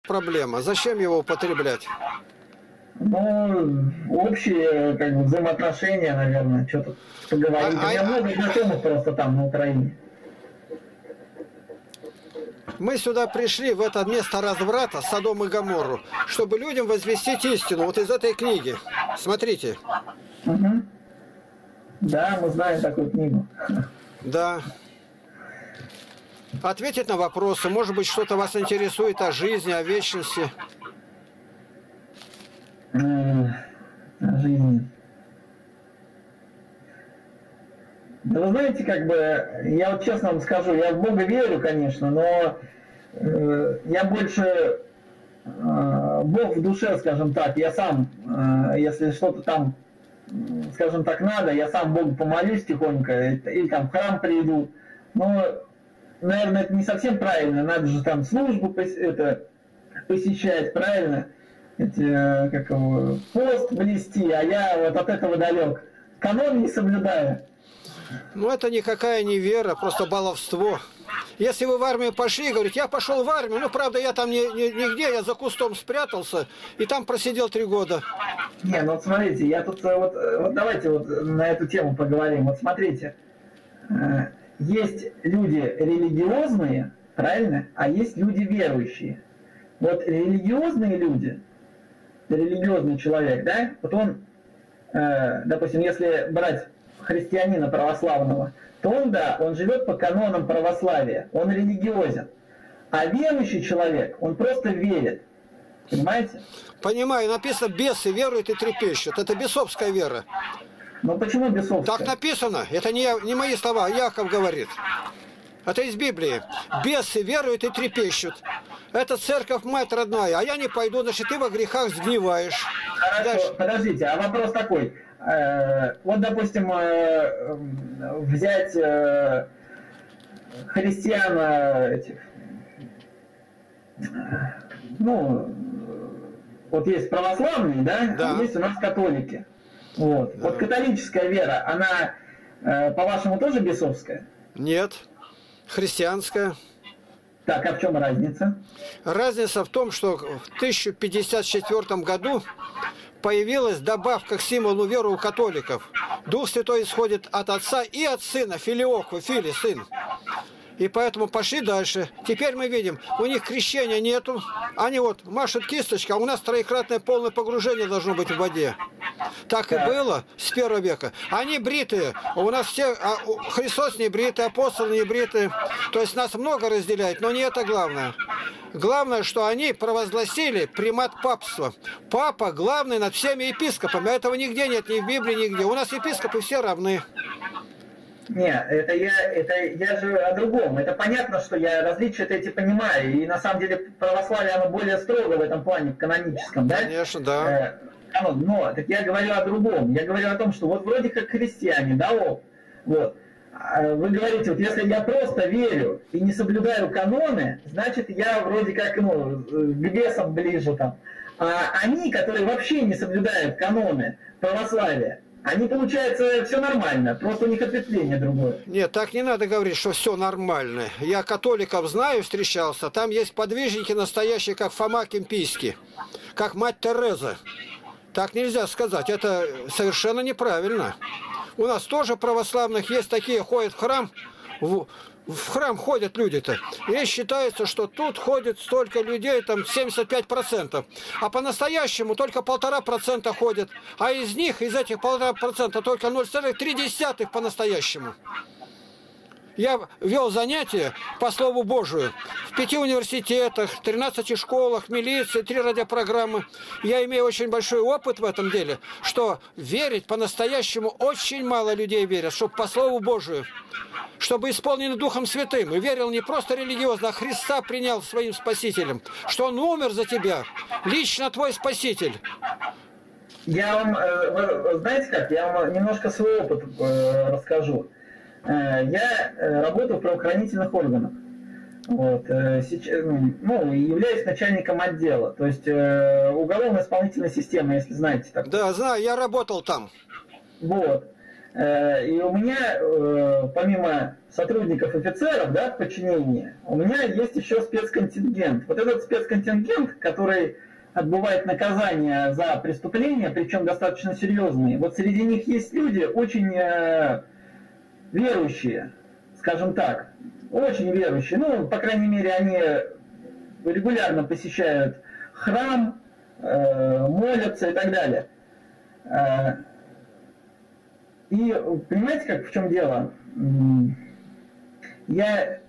проблема. Зачем его употреблять? Ну, общие как бы взаимоотношения, наверное, что-то поговорить. У меня много знакомых просто там, на Украине. Мы сюда пришли, в это место разврата, Содом и Гоморру, чтобы людям возвестить истину. Вот из этой книги. Смотрите. Угу. Да, мы знаем такую книгу. Да. Ответить на вопросы. Может быть, что-то вас интересует о жизни, о вечности. О жизни. Да вы знаете, как бы, я вот честно вам скажу, я в Бога верю, конечно, но я больше Бог в душе, скажем так. Я сам, если что-то там, скажем так, надо, я сам Богу помолюсь тихонько, или там в храм приду. Но, наверное, это не совсем правильно, надо же там службу посещать, правильно? Как его, пост блести, а я вот от этого далек. Канон не соблюдаю. Ну, это никакая не вера, просто баловство. Если вы в армию пошли, говорит, я пошел в армию, ну, правда, я там нигде, я за кустом спрятался, и там просидел 3 года. Не, ну, вот смотрите, я тут, вот давайте вот на эту тему поговорим. Вот смотрите, есть люди религиозные, правильно, а есть люди верующие. Вот религиозные люди, религиозный человек, да, вот он, допустим, если брать христианина православного, то он, да, он живет по канонам православия, он религиозен. А верующий человек, он просто верит. Понимаете? Понимаю, написано, бесы веруют и трепещут. Это бесовская вера. Ну почему бесовская? Так написано. Это не мои слова, Яков говорит. Это из Библии. Бесы веруют и трепещут. Это церковь, мать родная. А я не пойду, значит, ты во грехах сгниваешь. Хорошо, дальше. Подождите, а вопрос такой. Вот, допустим, взять христиан этих, ну, вот есть православные, да, да. А есть у нас католики. Вот. Да. Вот католическая вера, она, по-вашему, тоже бесовская? Нет, христианская. Так, а в чем разница? Разница в том, что в 1054 году появилась добавка к символу веры у католиков. Дух Святой исходит от Отца и от Сына, филиоху, фили, сын. И поэтому пошли дальше. Теперь мы видим, у них крещения нету. Они вот машут кисточкой, а у нас троекратное полное погружение должно быть в воде. Так и было с 1 века. Они бритые. У нас все, Христос не бритый, апостолы не бритые. То есть нас много разделяет, но не это главное. Главное, что они провозгласили примат папства. Папа главный над всеми епископами. Этого нигде нет, ни в Библии, нигде. У нас епископы все равны. Нет, это я же о другом. Это понятно, что я различия эти понимаю. И на самом деле православие, оно более строго в этом плане, в каноническом, да? Конечно, да. Но так я говорю о другом. Я говорю о том, что вот вроде как христиане, да, вот. Вы говорите, вот если я просто верю и не соблюдаю каноны, значит я вроде как, к бесам ближе там. А они, которые вообще не соблюдают каноны православия, они, получается, все нормально, просто у них ответвление другое. Нет, так не надо говорить, что все нормально. Я католиков знаю, встречался, там есть подвижники настоящие, как Фома Кемпийский, как мать Тереза. Так нельзя сказать, это совершенно неправильно. У нас тоже православных есть такие, ходят в храм, в храм ходят люди-то. И считается, что тут ходит столько людей, там 75%. А по-настоящему только 1,5% ходят. А из них, из этих 1,5%, только 0,3 по-настоящему. Я вел занятия по Слову Божию в 5 университетах, 13 школах, милиции, 3 радиопрограммы. Я имею очень большой опыт в этом деле, что верить по-настоящему очень мало людей верят, чтобы по Слову Божию, чтобы исполнены Духом Святым. И верил не просто религиозно, а Христа принял своим Спасителем, что Он умер за тебя, лично твой Спаситель. Я вам, знаете как, я вам немножко свой опыт расскажу. Я работаю в правоохранительных органах. Вот, являюсь начальником отдела, то есть уголовно-исполнительной системы, если знаете. Так. Да, знаю, я работал там. Вот. И у меня, помимо сотрудников офицеров, да, в подчинении, у меня есть еще спецконтингент. Вот этот спецконтингент, который отбывает наказание за преступления, причем достаточно серьезные. Вот среди них есть люди очень верующие, скажем так, очень верующие. Ну, по крайней мере, они регулярно посещают храм, молятся и так далее. И понимаете, как в чем дело? Я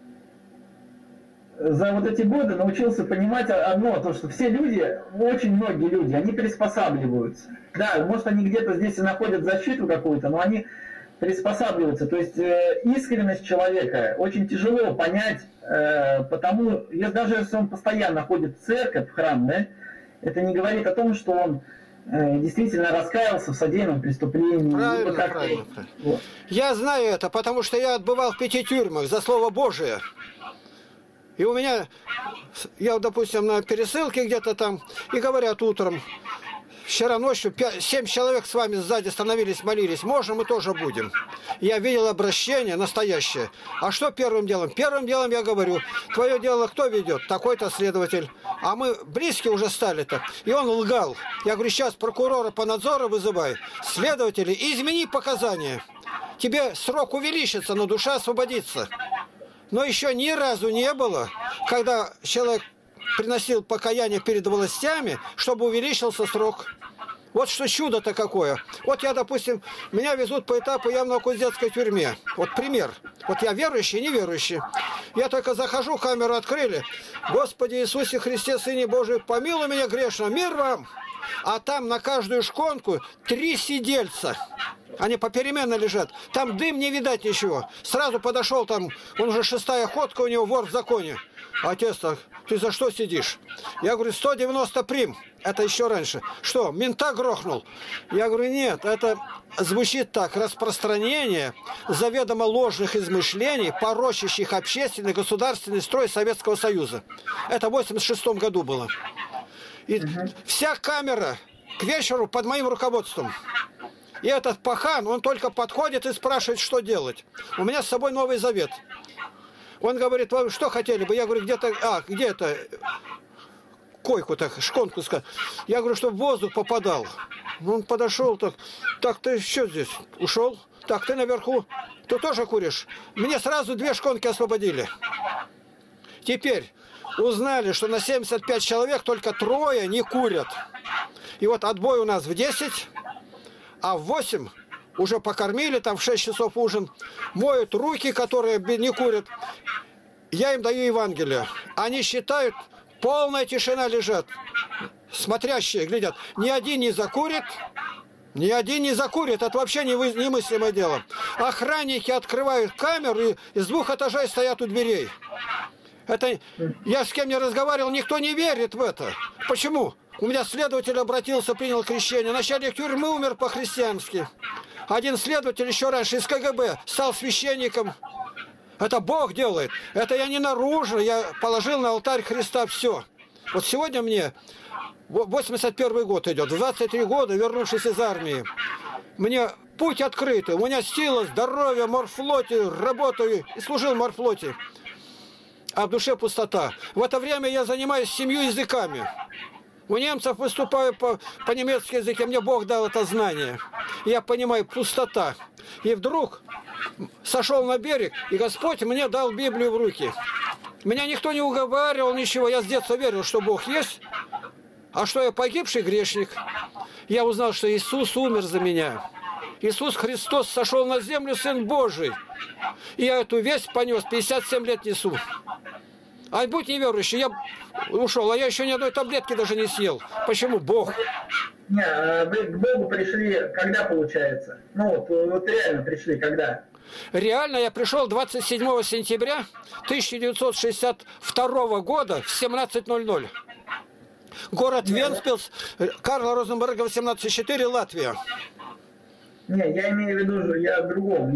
за вот эти годы научился понимать одно, то, что все люди, очень многие люди, они приспосабливаются. Да, может, они где-то здесь и находят защиту какую-то, но они приспосабливаются. То есть искренность человека очень тяжело понять, потому, даже если он постоянно ходит в церковь, в храм, да, это не говорит о том, что он действительно раскаялся в содеянном преступлении. Правильно, правильно. Вот. Я знаю это, потому что я отбывал в 5 тюрьмах за Слово Божие. И у меня, я, допустим, на пересылке где-то там, и говорят утром, вчера ночью 7 человек с вами сзади становились, молились, можно, мы тоже будем. Я видел обращение настоящее. А что первым делом? Первым делом я говорю, твое дело кто ведет? Такой-то следователь. А мы близкие уже стали-то. И он лгал. Я говорю, сейчас прокурора по надзору вызывай. Следователи, измени показания. Тебе срок увеличится, но душа освободится. Но еще ни разу не было, когда человек приносил покаяние перед властями, чтобы увеличился срок. Вот что чудо-то какое. Вот я, допустим, меня везут по этапу я в Новокузнецкой тюрьме. Вот пример. Вот я верующий, неверующий. Я только захожу, камеру открыли. Господи Иисусе Христе, Сыне Божий, помилуй меня грешно, мир вам. А там на каждую шконку 3 сидельца. Они попеременно лежат. Там дым не видать ничего. Сразу подошел там, он уже 6-я ходка у него, вор в законе. Отец так, ты за что сидишь? Я говорю, 190 прим. Это еще раньше. Что, мента грохнул? Я говорю, нет, это звучит так. Распространение заведомо ложных измышлений, порочащих общественный государственный строй Советского Союза. Это в 86 году было. И вся камера к вечеру под моим руководством. И этот пахан, он только подходит и спрашивает, что делать. У меня с собой Новый Завет. Он говорит, вы что хотели бы? Я говорю, где-то, где это? Койку-то, шконку сказать. Я говорю, чтобы воздух попадал. Он подошел так, ты что здесь? Ушел? Так, ты наверху. Ты тоже куришь? Мне сразу 2 шконки освободили. Теперь узнали, что на 75 человек только 3 не курят. И вот отбой у нас в 10, а в 8 уже покормили, там в 6 часов ужин, моют руки, которые не курят. Я им даю Евангелие. Они считают, полная тишина лежат. Смотрящие глядят. Ни один не закурит. Ни один не закурит. Это вообще немыслимое дело. Охранники открывают камеру и с 2 этажей стоят у дверей. Это я с кем не разговаривал, никто не верит в это. Почему? У меня следователь обратился, принял крещение. Начальник тюрьмы умер по-христиански. Один следователь еще раньше из КГБ стал священником. Это Бог делает. Это я не наружно. Я положил на алтарь Христа все. Вот сегодня мне 81 год идет. 23 года, вернувшись из армии. Мне путь открытый. У меня сила, здоровье, морфлоте. Работаю и служил в морфлоте. А в душе пустота. В это время я занимаюсь 7 языками. У немцев выступаю по-немецки языке. Мне Бог дал это знание. Я понимаю, пустота. И вдруг сошел на берег, и Господь мне дал Библию в руки. Меня никто не уговаривал, ничего. Я с детства верил, что Бог есть. А что я погибший грешник. Я узнал, что Иисус умер за меня. Иисус Христос сошел на землю, Сын Божий. И я эту весть понес, 57 лет несу. А будь неверующий, я ушел, а я еще ни одной таблетки даже не съел. Почему? Бог. Не, вы к Богу пришли, когда получается? Ну, вот реально пришли, когда? Реально я пришел 27 сентября 1962 года в 17:00. Город Вентспилс, Карла Розенберга, 18/4, Латвия. Не, я имею в виду, я о другом.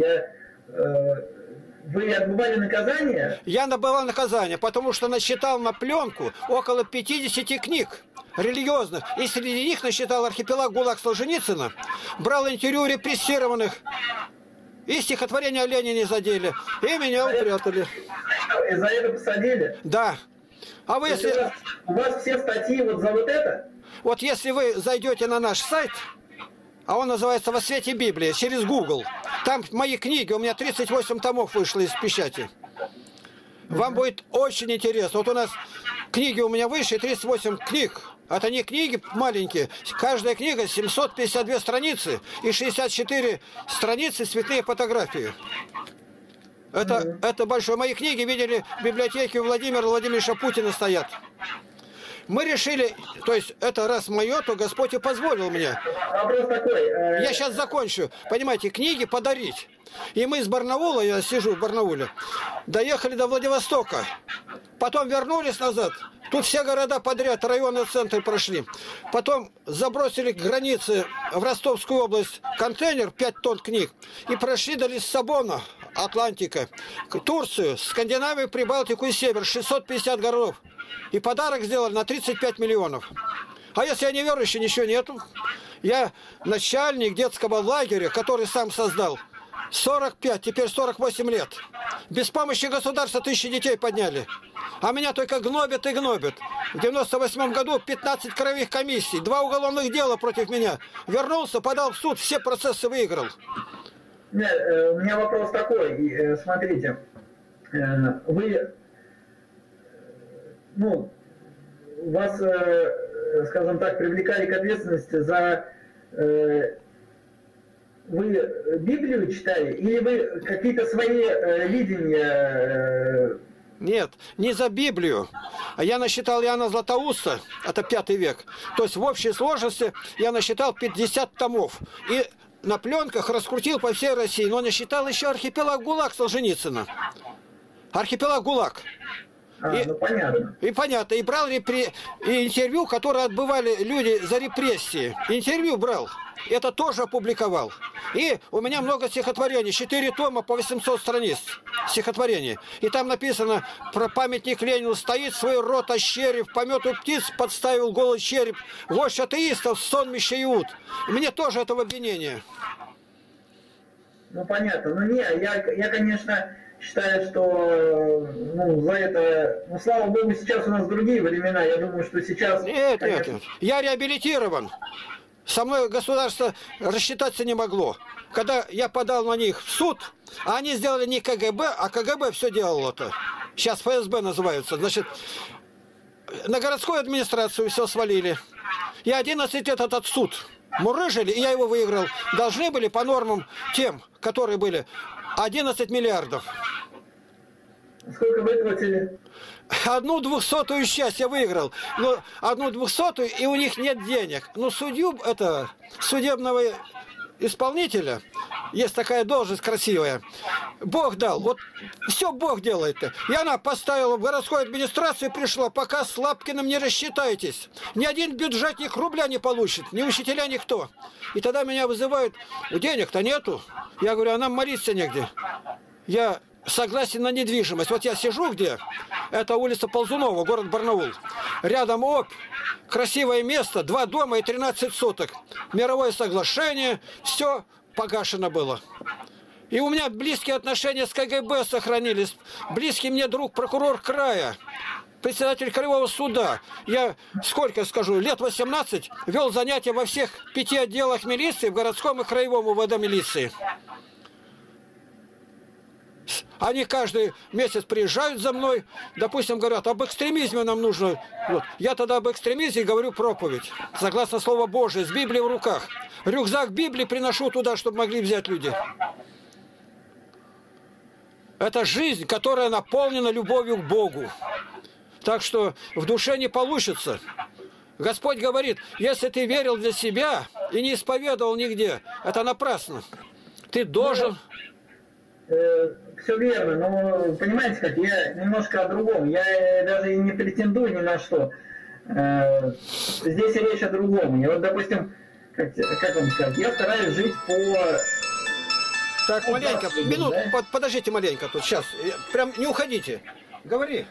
Вы отбывали наказание? Я отбывал наказание, потому что насчитал на пленку около 50 книг религиозных. И среди них насчитал архипелаг ГУЛАГ Солженицына. Брал интервью репрессированных. И стихотворение о Ленине задели, и меня упрятали. И за это посадили? Да. А вы если... У вас все статьи вот за вот это? Вот если вы зайдете на наш сайт, а он называется «Во свете Библии», через Google, там мои книги, у меня 38 томов вышло из печати. Вам будет очень интересно. Вот у нас книги у меня выше, 38 книг. Это не книги маленькие. Каждая книга 752 страницы и 64 страницы цветные фотографии. Это большое. Мои книги видели в библиотеке у Владимира Владимировича Путина стоят. Мы решили, то есть это раз мое, то Господь и позволил мне. Вопрос такой. Я сейчас закончу. Понимаете, книги подарить. И мы из Барнаула, я сижу в Барнауле, доехали до Владивостока. Потом вернулись назад. Тут все города подряд, районные центры прошли. Потом забросили к границе в Ростовскую область контейнер, 5 тонн книг. И прошли до Лиссабона, Атлантика, Турцию, Скандинавию, Прибалтику и Север. 650 городов. И подарок сделали на 35 миллионов. А если я не верующий, ничего нету. Я начальник детского лагеря, который сам создал. 45, теперь 48 лет. Без помощи государства 1000 детей подняли. А меня только гнобят и гнобят. В 98 году 15 краевых комиссий, 2 уголовных дела против меня. Вернулся, подал в суд, все процессы выиграл. Нет, у меня вопрос такой. Смотрите, вы, ну, вас, скажем так, привлекали к ответственности за... Вы Библию читали или вы какие-то свои видения? Нет, не за Библию. Я насчитал Иоанна Златоуста, это 5 век. То есть в общей сложности я насчитал 50 томов. И на пленках раскрутил по всей России. Но насчитал еще архипелаг ГУЛАГ Солженицына. Архипелаг ГУЛАГ. Ну понятно. И понятно. И брал и интервью, которые отбывали люди за репрессии. Интервью брал. Это тоже опубликовал. И у меня много стихотворений. 4 тома по 800 страниц стихотворений. И там написано про памятник Ленину. Стоит свой рот ощерив, помету птиц подставил голый череп. Вождь атеистов, сонмище Иуд. Мне тоже это в обвинение. Ну понятно. Ну не, я конечно... считаю, что ну, за это... Ну, слава Богу, сейчас у нас другие времена. Я думаю, что сейчас... Нет, конечно... нет. Я реабилитирован. Со мной государство рассчитаться не могло. Когда я подал на них в суд, а они сделали не КГБ, а КГБ все делало-то. Сейчас ФСБ называются. Значит, на городскую администрацию все свалили. И 11 лет этот суд мурыжили, и я его выиграл. Должны были по нормам тем, которые были, 11 миллиардов. Сколько выплатили? 1/200 счастья выиграл. Но 1/200 и у них нет денег. Но судью, это судебного исполнителя, есть такая должность красивая, Бог дал. Вот все Бог делает-то. И она поставила в городскую администрацию, пришла, пока с Лапкиным не рассчитаетесь. Ни один бюджетник рубля не получит, ни учителя, никто. И тогда меня вызывают, денег-то нету. Я говорю, а нам молиться негде. Я согласен на недвижимость. Вот я сижу где? Это улица Ползунова, город Барнаул. Рядом Обь. Красивое место, 2 дома и 13 соток. Мировое соглашение, все погашено было. И у меня близкие отношения с КГБ сохранились. Близкий мне друг, прокурор края, председатель краевого суда. Я, сколько скажу, лет 18 вел занятия во всех 5 отделах милиции, в городском и краевом УВД милиции. Они каждый месяц приезжают за мной, допустим, говорят, об экстремизме нам нужно. Вот. Я тогда об экстремизме говорю проповедь, согласно Слову Божие, с Библией в руках. Рюкзак Библии приношу туда, чтобы могли взять люди. Это жизнь, которая наполнена любовью к Богу. Так что в душе не получится. Господь говорит, если ты верил для себя и не исповедовал нигде, это напрасно. Ты должен... Все верно, но понимаете как, я немножко о другом. Я даже и не претендую ни на что. Здесь речь о другом. Я вот, допустим, как вам сказать, я стараюсь жить по... Так, маленько, минуту, да? Подождите маленько тут, сейчас, прям не уходите. Говори.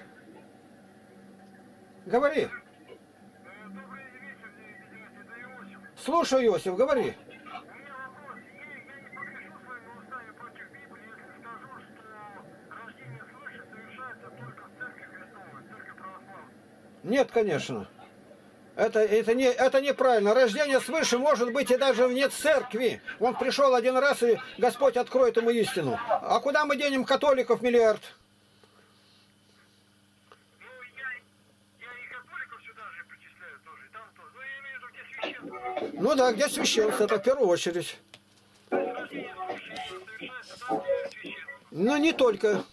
Говори. Слушай, Иосиф, говори. Нет, конечно. Это неправильно. Рождение свыше может быть и даже вне церкви. Он пришел один раз, и Господь откроет ему истину. А куда мы денем католиков миллиард? Ну, я и католиков сюда же причисляю тоже, там тоже. Ну, я имею в виду, где священство. Ну да, где священство, это в первую очередь. Рождение священства совершается там, где священство. Ну, не только.